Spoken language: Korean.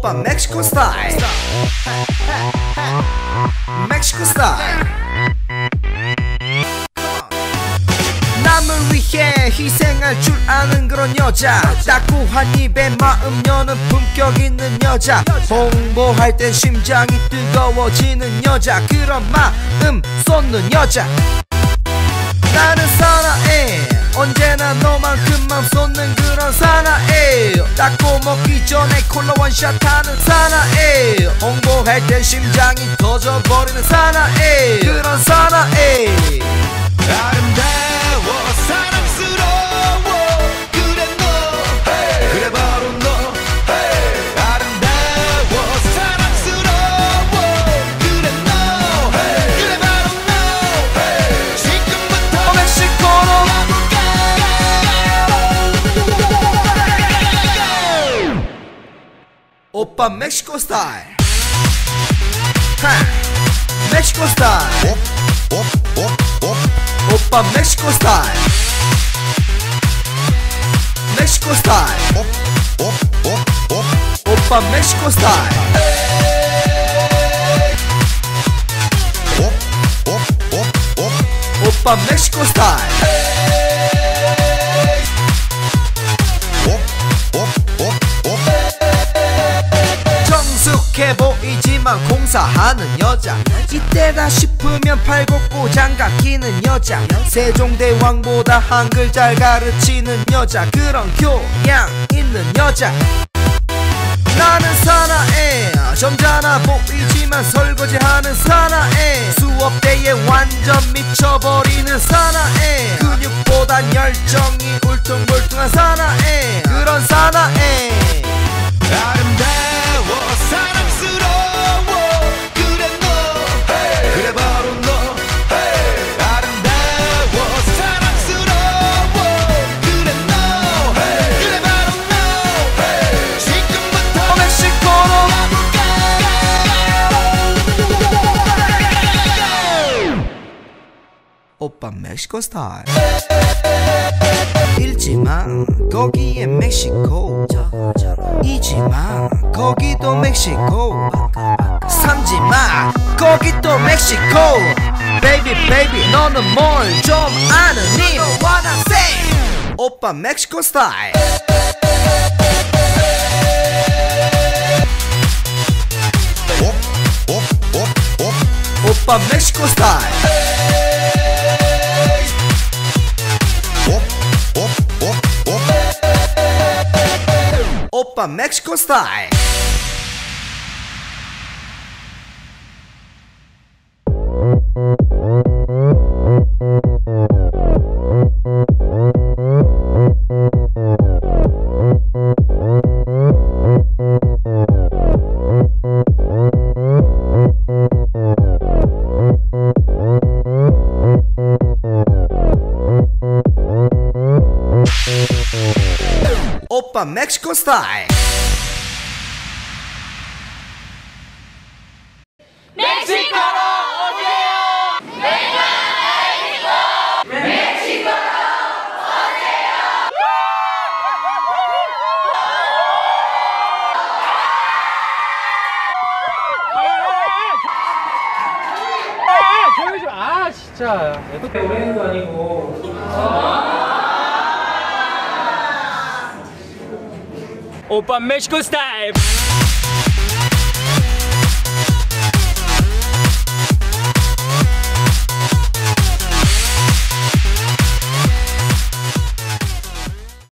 오빠 멕시코 스타일 멕시코 스타일 남을 위해 희생할 줄 아는 그런 여자 따구한 입에 마음 여는 품격 있는 여자 홍보할 땐 심장이 뜨거워지는 여자 그런 마음 쏟는 여자 나는 사나해 언제나 너만큼만 쏟는 그런 사나해 닦고 먹기 전에 콜라 원샷 하는 사나해 홍보할 땐 심장이 터져버리는 사나해 그런 사나해 아름다워 사랑스러워 그래 너 hey. 그래 바로 너 hey. 아름다워 사랑스러워 그래 너 hey. 그래 바로 너 hey. 지금부터 멕시코로 오빠 멕시코 스타일 멕시코 스타일 오빠 멕시코 스타일 멕시코 스타일 오빠 멕시코 스타일 오빠 멕시코 스타일 정숙해 보이지만 공사하는 여자 이때다 싶으면 팔굽고 장갑 끼는 여자 세종대왕보다 한글 잘 가르치는 여자 그런 교양 있는 여자 나는 사나해 점잖아 보이지만 설거지하는 사나해 수업대에 완전 미쳐버리는 사나해 근육보단 열정이 울퉁불퉁한 사나해 그런 사나해 아름다워 사랑스러워 그래 너 hey. 그래 바로 너 hey. 아름다워 사랑스러워 그래 너 hey. 그래 바로 너 hey. 지금부터 멕시코로 오빠 멕시코 스타일 읽지마 거기에 멕시코 이지마 거기도 멕시코 삼지마 거기 또 멕시코 베이비 베이비 너는 뭘 좀 아느니 What I say 오빠 멕시코 스타일 오빠 멕시코 스타일 오빠 멕시코 스타일 오빠 멕시코 스타일 멕시코로 오세요. 내가 알고 멕시코로 오세요. 조용히 좀. 아 진짜 애도 때문에 도 아니고. 오빠 멕시코 스타일.